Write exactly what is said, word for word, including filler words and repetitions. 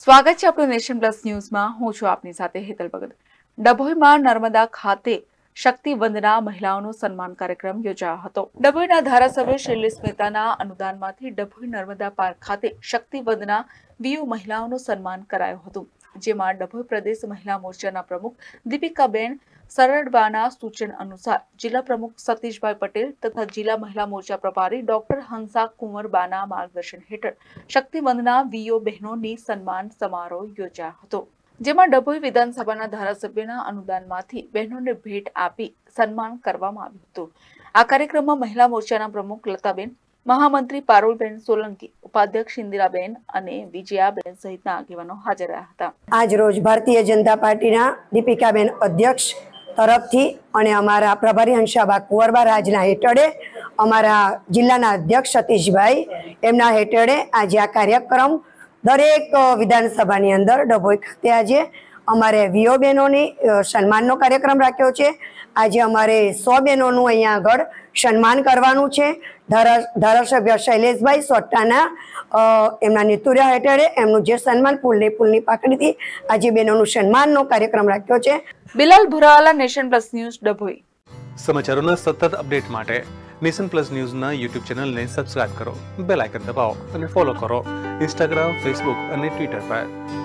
સ્વાગત છે આપણું નેશન પ્લસ ન્યૂઝમાં। હું છું આપની સાથે હેતલ ભગત। ડભોઈમાં નર્મદા ખાતે શક્તિ વંદના મહિલાઓનો સન્માન કાર્યક્રમ યોજાયો હતો। ડભોઈના ધારાસભ્ય શૈલેષ મહેતાના અનુદાનમાંથી ડભોઈ નર્મદા પાર્ક ખાતે શક્તિ વંદના વીયુ મહિલાઓનું સન્માન કરાયું હતું, જેમાં ડભોઈ પ્રદેશ મહિલા મોરચાના પ્રમુખ દીપિકાબેન સરડવાના સૂચન અનુસાર જિલ્લા પ્રમુખ સતીશભાઈ પટેલ તથા જિલ્લા મહિલા મોરચા પ્રભારી ડોક્ટર હંસા કુંવરબાના માર્ગદર્શન હેઠળ શક્તિ વંદના વીઓ બહેનોની સન્માન સમારોહ યોજાયો હતો, જેમાં ડભોઈ વિધાનસભાના ધારાસભ્યના અનુદાનમાંથી બહેનોને ભેટ આપી સન્માન કરવામાં આવ્યું હતું। આ કાર્યક્રમમાં મહિલા મોરચાના પ્રમુખ લતાબેન, મહામંત્રી પારુલબેન સોલંકી, ઉપાધ્યક્ષ ઇન્દિરાબેન અને વિજયાબેન સહિતના આગેવાનો હાજર રહ્યા હતા। આજ રોજ ભારતીય જનતા પાર્ટીના દીપિકાબેન અધ્યક્ષ તરફથી અને અમારા પ્રભારી હંસાબા કુંવરબા રાજના હેઠળે અમારા જિલ્લાના અધ્યક્ષ સતીશભાઈ એમના હેઠળે આજે આ કાર્યક્રમ દરેક વિધાનસભાની અંદર ડભોઈ ખાતે આજે અમારે વીઓ બહેનોની સન્માનનો કાર્યક્રમ રાખ્યો છે। આજે અમારે સો બહેનોનું અહીંયા આગળ સન્માન કરવાનું છે। ધારાસભ્ય શૈલેષભાઈ સોટાના એમના નેતૃત્વ હેઠળ એમનું જે સન્માન ફૂલની ફૂલની પાકડીથી આજે બહેનોનું સન્માનનો કાર્યક્રમ રાખ્યો છે। Bilal Bhurawala, nation plus news, Dabhoi. સમાચારોના સતત અપડેટ માટે નેશન પ્લસ ન્યૂઝના યુટ્યુબ ચેનલને સબસ્ક્રાઇબ કરો, બેલ આઇકન દબાવો અને ફોલો કરો ઇન્સ્ટાગ્રામ, ફેસબુક અને ટ્વિટર પર।